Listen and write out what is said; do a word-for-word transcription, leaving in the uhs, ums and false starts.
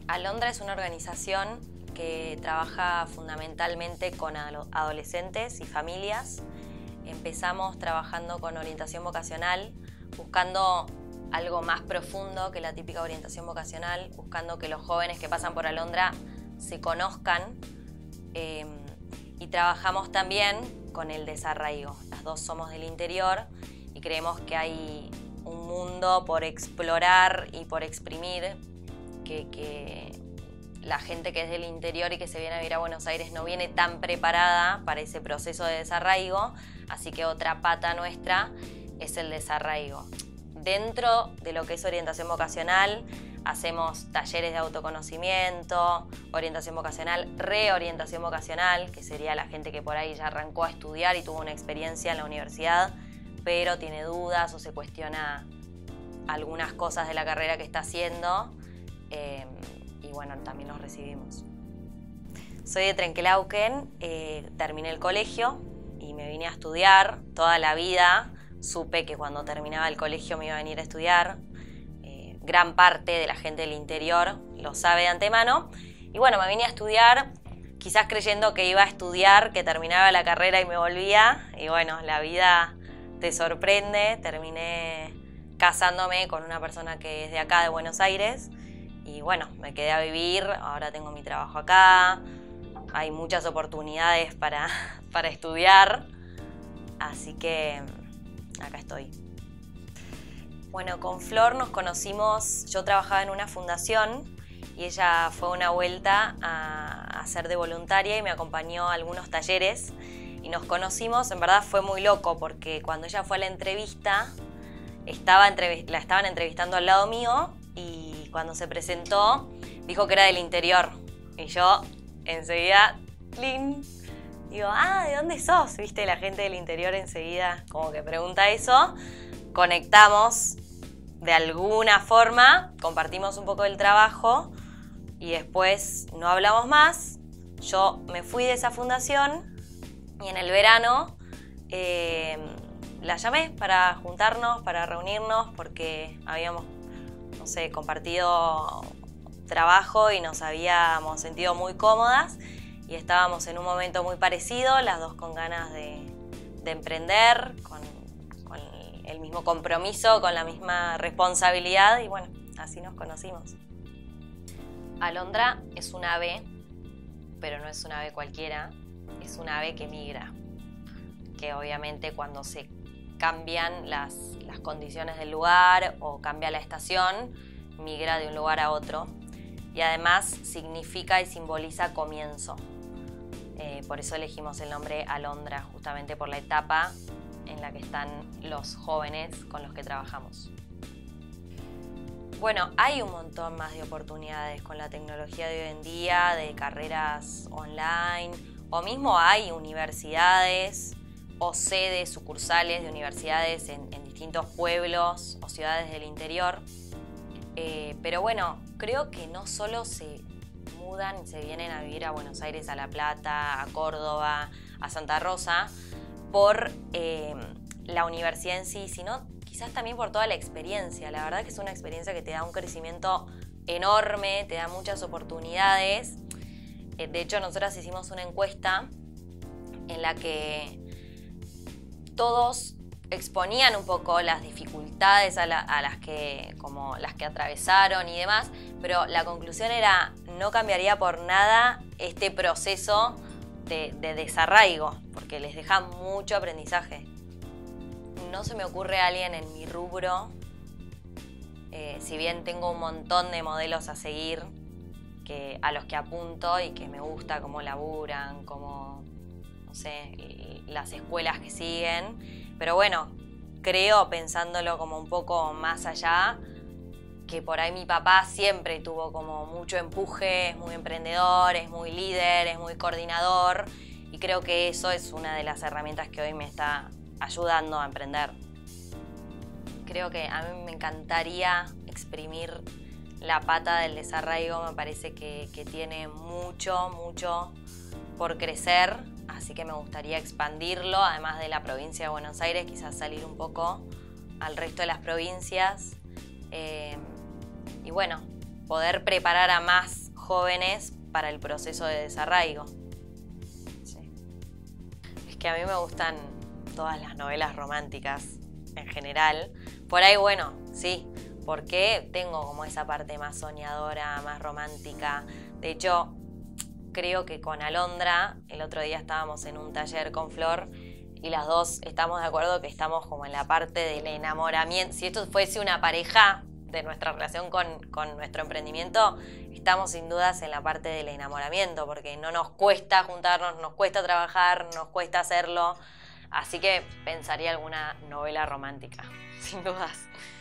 Alondra es una organización que trabaja fundamentalmente con adolescentes y familias. Empezamos trabajando con orientación vocacional, buscando algo más profundo que la típica orientación vocacional, buscando que los jóvenes que pasan por Alondra se conozcan, eh, y trabajamos también con el desarraigo. Las dos somos del interior y creemos que hay un mundo por explorar y por exprimir que, que la gente que es del interior y que se viene a vivir a Buenos Aires no viene tan preparada para ese proceso de desarraigo, así que otra pata nuestra es el desarraigo. Dentro de lo que es orientación vocacional, hacemos talleres de autoconocimiento, orientación vocacional, reorientación vocacional, que sería la gente que por ahí ya arrancó a estudiar y tuvo una experiencia en la universidad, pero tiene dudas o se cuestiona algunas cosas de la carrera que está haciendo. Eh, y bueno, también los recibimos. Soy de Trenquelauquen, eh, terminé el colegio y me vine a estudiar. Toda la vida supe que cuando terminaba el colegio me iba a venir a estudiar. Eh, gran parte de la gente del interior lo sabe de antemano. Y bueno, me vine a estudiar, quizás creyendo que iba a estudiar, que terminaba la carrera y me volvía. Y bueno, la vida te sorprende. Terminé casándome con una persona que es de acá, de Buenos Aires. Y bueno, me quedé a vivir, ahora tengo mi trabajo acá, hay muchas oportunidades para, para estudiar, así que acá estoy. Bueno, con Flor nos conocimos, yo trabajaba en una fundación y ella fue una vuelta a, a ser de voluntaria y me acompañó a algunos talleres y nos conocimos. En verdad fue muy loco porque cuando ella fue a la entrevista, estaba entrev- la estaban entrevistando al lado mío y cuando se presentó dijo que era del interior y yo enseguida, ¡cling! Digo, ah, ¿de dónde sos? ¿Viste? La gente del interior enseguida como que pregunta eso. Conectamos de alguna forma, compartimos un poco del trabajo y después no hablamos más. Yo me fui de esa fundación y en el verano eh, la llamé para juntarnos, para reunirnos, porque habíamos, no sé, compartido trabajo y nos habíamos sentido muy cómodas y estábamos en un momento muy parecido, las dos con ganas de, de emprender, con, con el mismo compromiso, con la misma responsabilidad y bueno, así nos conocimos. Alondra es un ave, pero no es un ave cualquiera, es un ave que migra, que obviamente cuando se cambian las, las condiciones del lugar o cambia la estación, migra de un lugar a otro y además significa y simboliza comienzo. Eh, por eso elegimos el nombre Alondra, justamente por la etapa en la que están los jóvenes con los que trabajamos. Bueno, hay un montón más de oportunidades con la tecnología de hoy en día, de carreras online, o mismo hay universidades o sedes, sucursales de universidades en, en distintos pueblos o ciudades del interior. Eh, pero bueno, creo que no solo se mudan y se vienen a vivir a Buenos Aires, a La Plata, a Córdoba, a Santa Rosa, por eh, la universidad en sí, sino quizás también por toda la experiencia. La verdad que es una experiencia que te da un crecimiento enorme, te da muchas oportunidades. Eh, de hecho, nosotras hicimos una encuesta en la que todos exponían un poco las dificultades a, la, a las que, como las que atravesaron y demás, pero la conclusión era: no cambiaría por nada este proceso de, de desarraigo, porque les deja mucho aprendizaje. No se me ocurre alguien en mi rubro, eh, si bien tengo un montón de modelos a seguir, que, a los que apunto y que me gusta cómo laburan, cómo, no sé, las escuelas que siguen. Pero bueno, creo, pensándolo como un poco más allá, que por ahí mi papá siempre tuvo como mucho empuje, es muy emprendedor, es muy líder, es muy coordinador. Y creo que eso es una de las herramientas que hoy me está ayudando a emprender. Creo que a mí me encantaría exprimir la pata del desarraigo. Me parece que, que tiene mucho, mucho por crecer. Así que me gustaría expandirlo, además de la provincia de Buenos Aires, quizás salir un poco al resto de las provincias. Eh, y bueno, poder preparar a más jóvenes para el proceso de desarraigo. Sí. Es que a mí me gustan todas las novelas románticas en general. Por ahí, bueno, sí, porque tengo como esa parte más soñadora, más romántica. De hecho, creo que con Alondra, el otro día estábamos en un taller con Flor y las dos estamos de acuerdo que estamos como en la parte del enamoramiento. Si esto fuese una pareja de nuestra relación con, con nuestro emprendimiento, estamos sin dudas en la parte del enamoramiento, porque no nos cuesta juntarnos, nos cuesta trabajar, nos cuesta hacerlo. Así que pensaría alguna novela romántica, sin dudas.